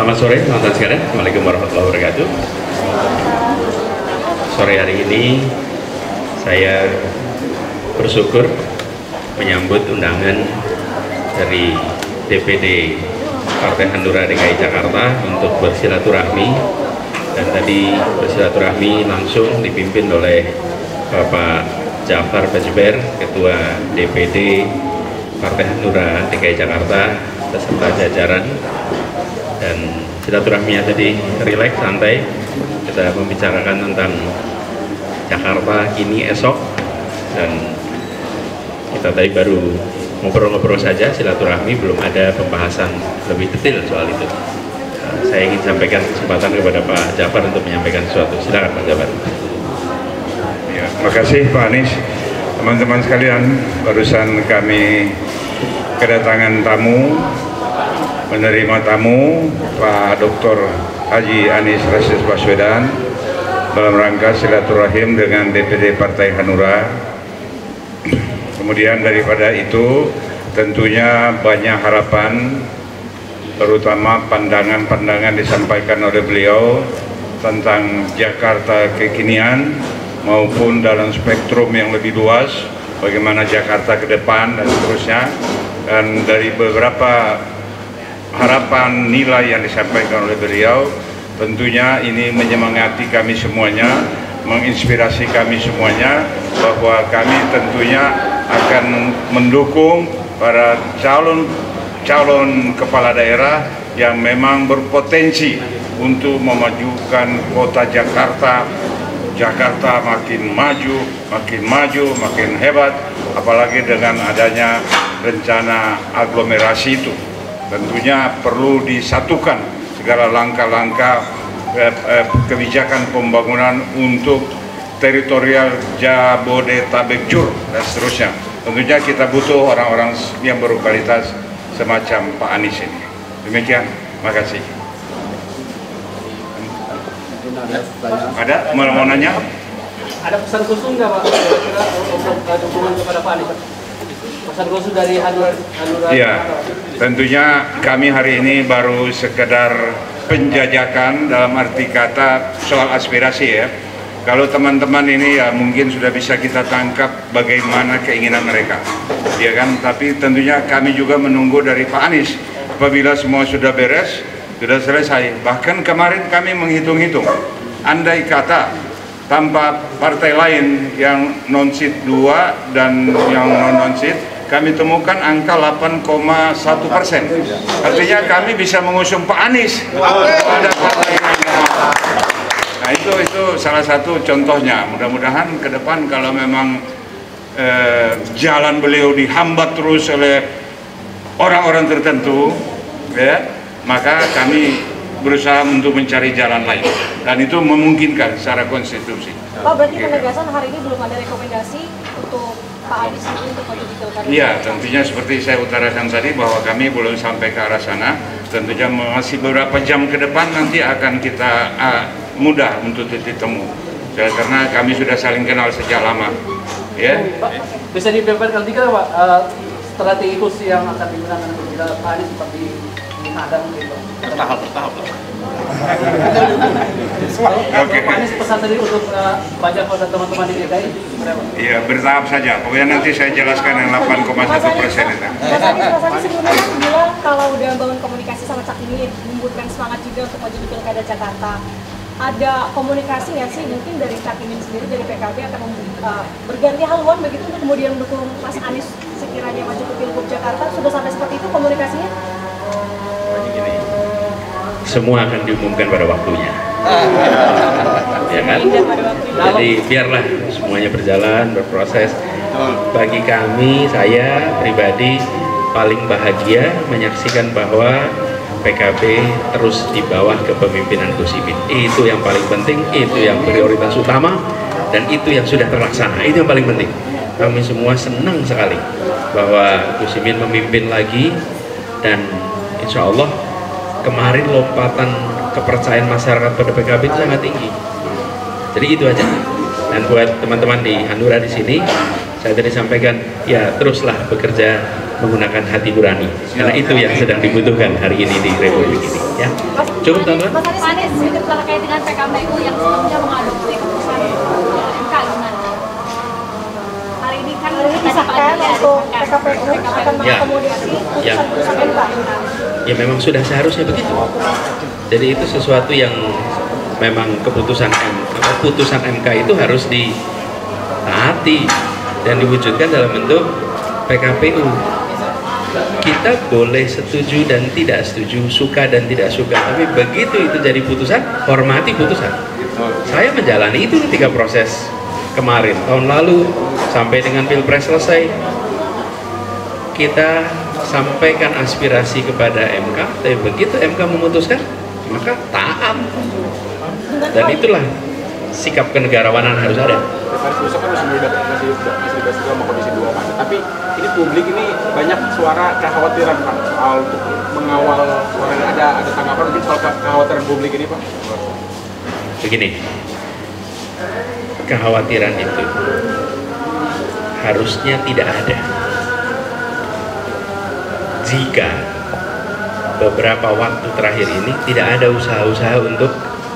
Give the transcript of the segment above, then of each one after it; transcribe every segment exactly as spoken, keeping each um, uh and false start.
Selamat sore teman-teman sekalian. Assalamualaikum warahmatullahi wabarakatuh. Sore hari ini saya bersyukur menyambut undangan dari D P D Partai Hanura D K I Jakarta untuk bersilaturahmi, dan tadi bersilaturahmi langsung dipimpin oleh Bapak Jafar Bajber, Ketua D P D Partai Hanura D K I Jakarta beserta jajaran. Dan silaturahminya tadi rileks, santai. Kita membicarakan tentang Jakarta kini esok, dan kita tadi baru ngobrol-ngobrol saja, silaturahmi, belum ada pembahasan lebih detail soal itu. Nah, saya ingin sampaikan kesempatan kepada Pak Jafar untuk menyampaikan sesuatu. Silakan Pak Jafar. Ya, terima kasih Pak Anies. Teman-teman sekalian, barusan kami kedatangan tamu, menerima tamu Pak Doktor Haji Anies Rashid Baswedan dalam rangka silaturahim dengan D P D Partai Hanura. Kemudian daripada itu tentunya banyak harapan, terutama pandangan-pandangan disampaikan oleh beliau tentang Jakarta kekinian maupun dalam spektrum yang lebih luas, bagaimana Jakarta ke depan dan seterusnya. Dan dari beberapa harapan nilai yang disampaikan oleh beliau, tentunya ini menyemangati kami semuanya, menginspirasi kami semuanya, bahwa kami tentunya akan mendukung para calon calon kepala daerah yang memang berpotensi untuk memajukan kota Jakarta. Jakarta makin maju, makin maju, makin hebat, apalagi dengan adanya rencana aglomerasi itu. Tentunya perlu disatukan segala langkah-langkah eh, eh, kebijakan pembangunan untuk teritorial Jabodetabek Jur dan seterusnya. Tentunya kita butuh orang-orang yang berkualitas semacam Pak Anies ini. Demikian, makasih. Ada mau, mau nanya? Ada pesan khusus nggak Pak kira-kira untuk dukungan kepada Pak Anies? Pesan khusus dari Hanura? Iya, tentunya kami hari ini baru sekedar penjajakan dalam arti kata soal aspirasi ya. Kalau teman-teman ini ya mungkin sudah bisa kita tangkap bagaimana keinginan mereka, ya kan? Tapi tentunya kami juga menunggu dari Pak Anies. Apabila semua sudah beres, sudah selesai. Bahkan kemarin kami menghitung-hitung, andai kata tanpa partai lain yang non-seat dua dan yang non-seat, kami temukan angka delapan koma satu persen. Artinya kami bisa mengusung Pak Anies pada partai lain. Nah itu itu salah satu contohnya. Mudah-mudahan ke depan kalau memang eh, jalan beliau dihambat terus oleh orang-orang tertentu, ya, maka kami berusaha untuk mencari jalan lain, dan itu memungkinkan secara konstitusi. Pak, berarti penegasan hari ini belum ada rekomendasi untuk Pak Anies untuk maju di pilkada? Iya, tentunya seperti saya utarakan tadi bahwa kami belum sampai ke arah sana. Tentunya masih beberapa jam ke depan nanti akan kita uh, mudah untuk titik temu, ya, karena kami sudah saling kenal sejak lama. Ya. Pak, bisa dipaparkan tiga Pak uh, strategi khusus yang akan digunakan untuk Pak Anies seperti ada mungkin Pak? Bertahap, bertahap. Oke. Pak Anies pesan tadi untuk uh, banyak pada teman-teman di D K I. Iya, bertahap saja. Pokoknya nanti saya jelaskan yang delapan koma satu persen itu. Mas Anies, Mas Anies sebelumnya kan bilang kalau udah bangun komunikasi sama Cak Imin, membuatkan semangat juga untuk maju di pilkada Jakarta. Ada komunikasi nggak sih mungkin dari Cak Imin sendiri, dari P K B akan uh, berganti haluan begitu untuk kemudian mendukung Mas Anies sekiranya maju ke Pilgub Jakarta? Sudah sampai seperti itu komunikasinya? Semua akan diumumkan pada waktunya. Ya kan? Jadi biarlah semuanya berjalan, berproses. Bagi kami, saya pribadi paling bahagia menyaksikan bahwa P K B terus di bawah kepemimpinan Gus Imin. Itu yang paling penting, itu yang prioritas utama, dan itu yang sudah terlaksana. Itu yang paling penting. Kami semua senang sekali bahwa Gus Imin memimpin lagi, dan insya Allah kemarin lompatan kepercayaan masyarakat pada P K B itu sangat tinggi. Jadi itu aja. Dan buat teman-teman di Hanura di sini, Saya tadi sampaikan, ya teruslah bekerja menggunakan hati nurani, karena itu yang sedang dibutuhkan hari ini di Republik ini. Ya, cukup teman-teman. Mas Anies, sedikit terkait dengan P K P U yang sebelumnya mengadopsi keputusan M K gimana? Hari ini kan Hari ini disahkan untuk P K P U akan Ya. mengakomodasi Ya. putusan-putusan M K. Ya memang sudah seharusnya begitu. Jadi itu sesuatu yang memang keputusan M, keputusan M K itu harus ditaati dan diwujudkan dalam bentuk P K P U. Kita boleh setuju dan tidak setuju, suka dan tidak suka, tapi begitu itu jadi putusan, hormati putusan. Saya menjalani itu ketika proses kemarin, tahun lalu sampai dengan Pilpres selesai, kita sampaikan aspirasi kepada M K, tapi begitu M K memutuskan, maka taat. Dan itulah sikap kenegarawanan harus ada. Faris besok kan masih muda, masih masih dibahas sama Komisi dua Pak. Tapi ini publik ini banyak suara kekhawatiran Pak soal untuk mengawal suara ini. Ada ada tanggapan mungkin soal kekhawatiran publik ini Pak? Begini, kekhawatiran itu harusnya tidak ada jika beberapa waktu terakhir ini tidak ada usaha-usaha untuk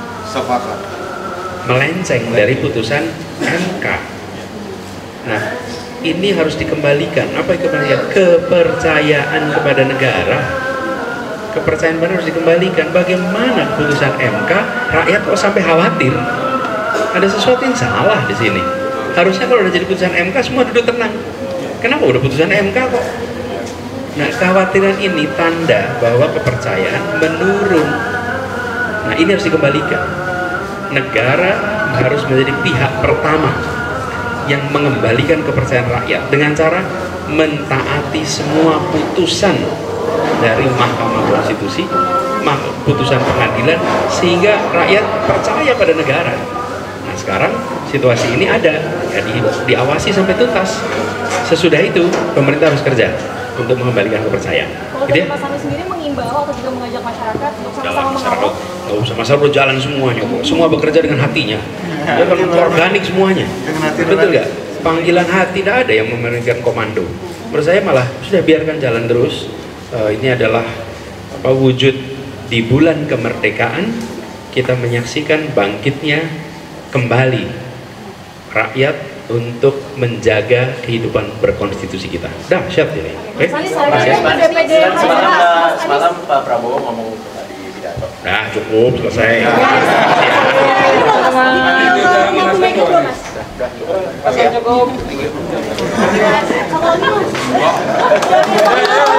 melenceng dari putusan M K. Nah, ini harus dikembalikan. Apa yang dikembalikan? Kepercayaan kepada negara. Kepercayaan benar harus dikembalikan. Bagaimana putusan M K, rakyat kok sampai khawatir? Ada sesuatu yang salah di sini. Harusnya kalau udah jadi putusan M K semua duduk tenang. Kenapa udah putusan M K kok? Nah, kekhawatiran ini tanda bahwa kepercayaan menurun. Nah, ini harus dikembalikan. Negara harus menjadi pihak pertama yang mengembalikan kepercayaan rakyat dengan cara mentaati semua putusan dari Mahkamah Konstitusi, putusan pengadilan, sehingga rakyat percaya pada negara. Nah, sekarang situasi ini ada, ya, di, diawasi sampai tuntas. Sesudah itu pemerintah harus kerja untuk mengembalikan kepercayaan. Kalau Gitu dari ya? Mas Anies sendiri mengimbau atau juga mengajak masyarakat untuk Jalan sama-sama masyarakat, mengawal? nggak usah masalah udah jalan semuanya, kok. Semua bekerja dengan hatinya. Ya kan organik semuanya. Betul nggak? Panggilan hati tidak ada yang memberikan komando. Menurut saya malah sudah biarkan jalan terus. Uh, ini adalah apa, wujud di bulan kemerdekaan kita menyaksikan bangkitnya kembali rakyat untuk menjaga kehidupan berkonstitusi kita. Dahsyat ini. Oke? Mas Anies, hari ini Mas D P D Semalam, Mas Anies. semalam Pak Prabowo ngomong di pidato. Nah, cukup, selesai. Ini loh, Mas. Ini loh, Mas. Ini loh, Mas. Cukup. Kalau ini, Mas.